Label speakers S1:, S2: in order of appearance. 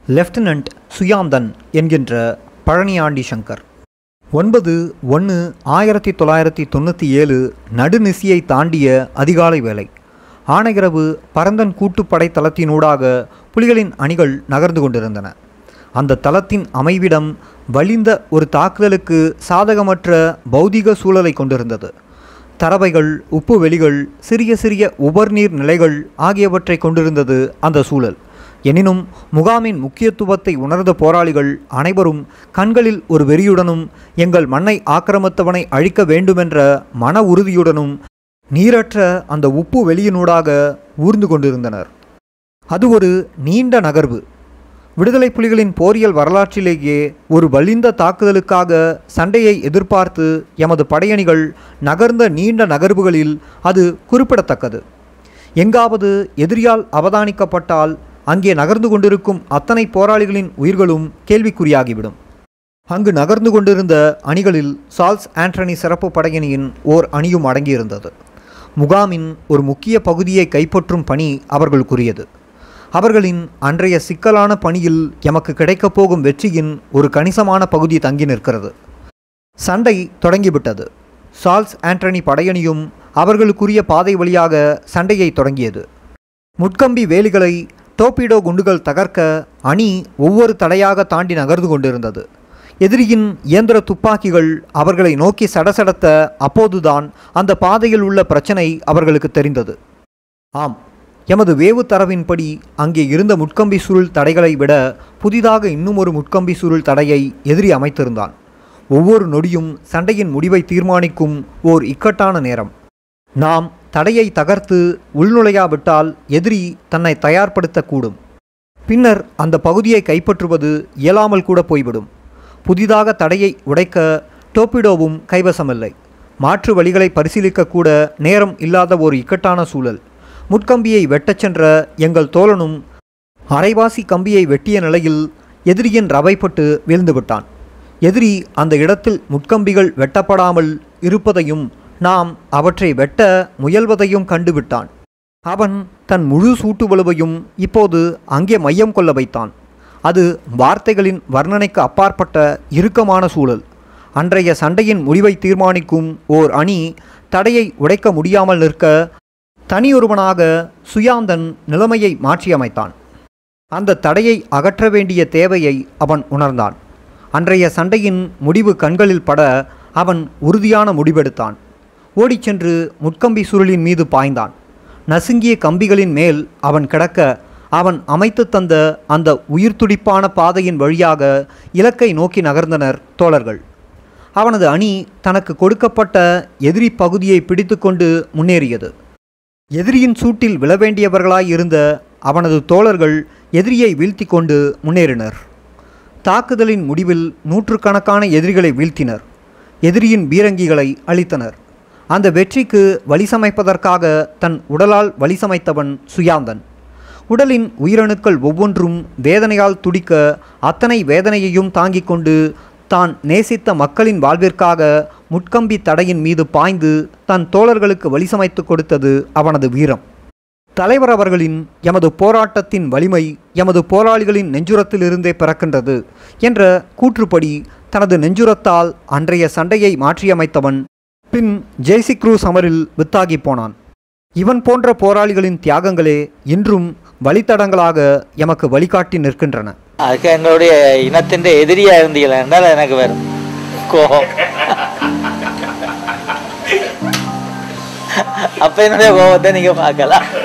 S1: Lieutenant சுயாந்தன் என்கின்ற பழனியாண்டி சங்கர். 9/1/1997 நடுநிசியை தாண்டிய அதிகாலை வேளை. ஆனையிரவு பரந்தன் கூட்டுப்படை தளத்தினூடாக புலிகளின் அணிகள் நகர்ந்து கொண்டிருந்தன. அந்த தளத்தின் அமைவிடம் வலிந்த ஒரு தாக்குதலுக்கு சாதகமற்ற பௌதிக சூழலை கொண்டிருந்தது. தரவைகள், உப்பு வெளிகள், சிறிய சிறிய உபர்நீர் நிலைகள் ஆகியவற்றை கொண்டிருந்தது அந்த சூழல். எனினும் முகாமின் முக்கியத்துவத்தை உணர்ந்த போராளிகள் அனைவரும் கண்களில் ஒரு வெறியுடனும் எங்கள் மண்ணை ஆக்கிரமித்தவனை அழிக்க வேண்டுமென்ற மன உறுதியுடனும் நீரற்ற அந்த உப்பு வெளியினூடாக ஊர்ந்து கொண்டிருந்தனர். அது ஒரு நீண்ட நகர்வு. விடுதலை புலிகளின் போரியல் வரலாற்றிலேயே ஒரு வலிந்த தாக்குதலுக்காக சண்டையை எதிர்பார்த்து எமது படையணிகள் நகர்ந்த நீண்ட நகர்வுகளில் அது குறிப்பிடத்தக்கது. எங்காவது எதிரியால் அவதானிக்கப்பட்டால் அங்கே நகர்ந்து கொண்டிருக்கும் அத்தனை போராளிகளின் உயிர்களும் கேள்விக்குறியாகிவிடும். அங்கு நகர்ந்து கொண்டிருந்த அணிகளில் சார்ல்ஸ் ஆண்டனி சிறப்பு படையணியின் ஓர் அணியும் அடங்கியிருந்தது. முகாமின் ஒரு முக்கிய பகுதியை கைப்பற்றும் பணி அவர்களுக்குரியது. அவர்களின் அன்றைய சிக்கலான பணியில் எமக்கு கிடைக்கப் போகும் வெற்றியின் ஒரு கணிசமான பகுதி தங்கி நிற்கிறது. சண்டை தொடங்கிவிட்டது. சார்ல்ஸ் ஆண்டனி படையணியும் அவர்களுக்குரிய பாதை வழியாக சண்டையை தொடங்கியது. முட்கம்பி வேலிகளை டோர்பிடோ குண்டுகள் தகர்க்க அணி ஒவ்வொரு தடையாக தாண்டி நகர்ந்து கொண்டிருந்தது. எதிரியின் இயந்திர துப்பாக்கிகள் அவர்களை நோக்கி சடசடத்த அப்போதுதான் அந்த பாதையில் உள்ள பிரச்சனை அவர்களுக்கு தெரிந்தது. ஆம், எமது வேவு தரவின்படி அங்கே இருந்த முட்கம்பி சுருள் தடைகளை விட புதிதாக இன்னும் ஒரு முட்கம்பி சுருள் தடையை எதிரி அமைத்திருந்தான். ஒவ்வொரு நொடியும் சண்டையின் முடிவை தீர்மானிக்கும் ஓர் இக்கட்டான நேரம். நாம் தடையை தகர்த்து உள்நுழையாவிட்டால் எதிரி தன்னை தயார்படுத்தக்கூடும். பின்னர் அந்த பகுதியை கைப்பற்றுவது இயலாமல் கூட போய்விடும். புதிதாக தடையை உடைக்க டோர்பிடோவும் கைவசமில்லை. மாற்று வழிகளை பரிசீலிக்கக்கூட நேரம் இல்லாத ஒரு இக்கட்டான சூழல். முட்கம்பியை வெட்டச் சென்ற எங்கள் தோழனும் அரைவாசி கம்பியை வெட்டிய நிலையில் எதிரியின் ரவைப்பட்டு வீழ்ந்துவிட்டான். எதிரி அந்த இடத்தில் முட்கம்பிகள் வெட்டப்படாமல் இருப்பதையும் நாம் அவற்றை வெட்ட முயல்வதையும் கண்டுவிட்டான். அவன் தன் முழு சூட்டு வலுவையும் இப்போது அங்கே மையம் கொள்ள வைத்தான். அது வார்த்தைகளின் வர்ணனைக்கு அப்பாற்பட்ட இறுக்கமான சூழல். அன்றைய சண்டையின் முடிவை தீர்மானிக்கும் ஓர் அணி தடையை உடைக்க முடியாமல் நிற்க தனியொருவனாக சுயாந்தன் நிலைமையை மாற்றியமைத்தான். அந்த தடையை அகற்ற வேண்டிய தேவையை அவன் உணர்ந்தான். அன்றைய சண்டையின் முடிவு கண்களில் பட அவன் உறுதியான முடிவெடுத்தான். ஓடிச்சென்று முட்கம்பி சுருளின் மீது பாய்ந்தான். நசுங்கிய கம்பிகளின் மேல் அவன் கிடக்க அவன் அமைத்து தந்த அந்த உயிர் துடிப்பான பாதையின் வழியாக இலக்கை நோக்கி நகர்ந்தனர் தோழர்கள். அவனது அணி தனக்கு கொடுக்கப்பட்ட எதிரி பகுதியை பிடித்து கொண்டு முன்னேறியது. எதிரியின் சூட்டில் விழவேண்டியவர்களாயிருந்த அவனது தோழர்கள் எதிரியை வீழ்த்தி கொண்டு முன்னேறினர். தாக்குதலின் முடிவில் நூற்றுக்கணக்கான எதிரிகளை வீழ்த்தினர். எதிரியின் பீரங்கிகளை அழித்தனர். அந்த வெற்றிக்கு வழிசமைப்பதற்காக தன் உடலால் வழிசமைத்தவன் சுயாந்தன். உடலின் உயிரணுக்கள் ஒவ்வொன்றும் வேதனையால் துடிக்க அத்தனை வேதனையையும் தாங்கிக் கொண்டு தான் நேசித்த மக்களின் வாழ்விற்காக முட்கம்பி தடையின் மீது பாய்ந்து தன் தோழர்களுக்கு வழிசமைத்து கொடுத்தது அவனது வீரம். தலைவர் அவர்களின் எமது போராட்டத்தின் வலிமை எமது போராளிகளின் நெஞ்சுரத்திலிருந்தே பிறக்கின்றது என்ற கூற்றுப்படி தனது நெஞ்சுரத்தால் அன்றைய சண்டையை மாற்றியமைத்தவன் பின் ஜேசி க்ரூஸ் அமரில் வித்தாகி போனான். இவன் போன்ற போராளிகளின் தியாகங்களே இன்றும் வழித்தடங்களாக எமக்கு வழிகாட்டி நிற்கின்றன.
S2: அதுக்கு எங்களுடைய இனத்தின் எதிரியா இருந்தீங்களா என்றால் எனக்கு வரும் கோபம். அப்ப என்னுடைய கோபத்தை நீங்க பார்க்கலாம்.